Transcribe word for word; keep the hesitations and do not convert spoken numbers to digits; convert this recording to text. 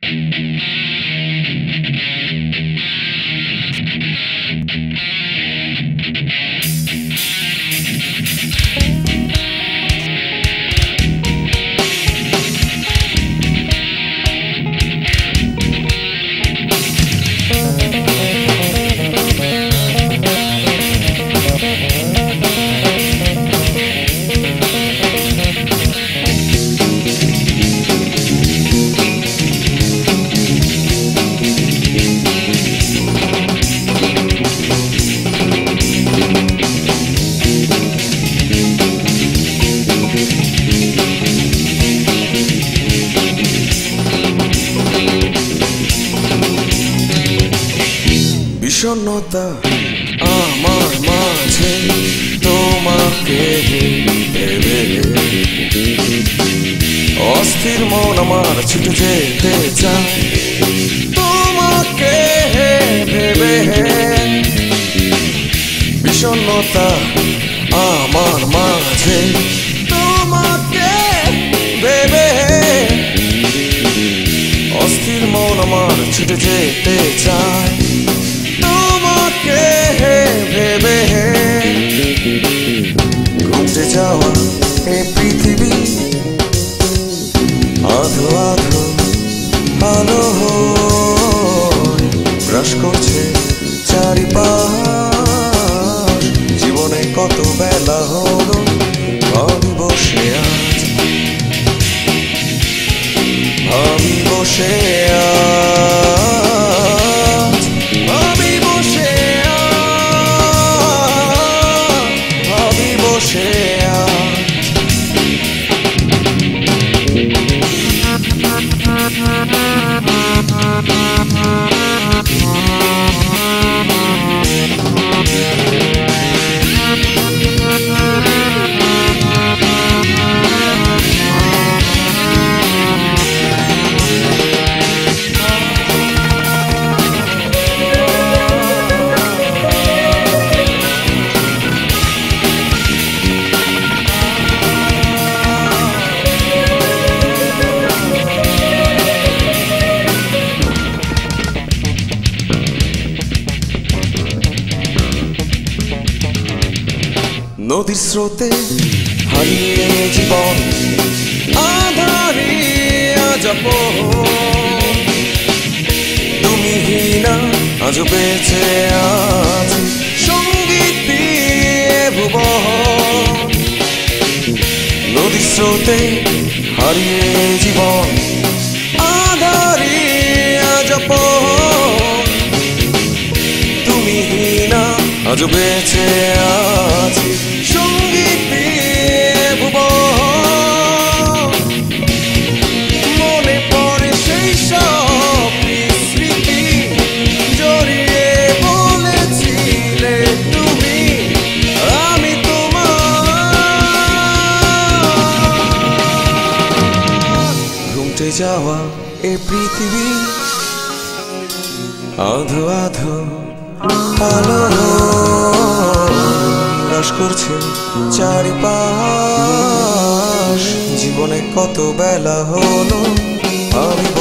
বিষণ্ণতা আমার মাঝে তোমাকে ভেবে, অস্থির মন আমার ছুটে যেতে চায় তোমাকে ভেবে। বিষণ্ণতা আমার মাঝে তোমাকে ভেবে, অস্থির মন আমার ছুটে যেতে চায় তোমাকে ভেবে। ঘুমতে যাওয়া এই পৃথিবী আধো আধো আলো গ্রাস করছে চারিপাশ। জীবনে কত বেলা হলো আমি বসে আজ, আমি বসে আজ, আমি বসে আজ, আমি বসে আজ। নদীর স্রোতে হারিয়ে জীবন আধারে আজব, তুমি হীনা আজ বেঁচে আছি সঙ্গীত দিয়ে ভুবন। নদীর স্রোতে হারিয়ে জীবন আধারে আজব, তুমি হীনা আজ বেঁচে আছি সঙ্গীত দিয়ে ভুবন। মনে পড়ে সেই সব স্মৃতি জড়িয়ে বলেছিলে তুমি আমি তোমার। ঘুমতে যাওয়া এ পৃথিবী আধো আধো আলো গ্রাস করছে চারিপাশ। জীবনে কত বেলা হলো আমি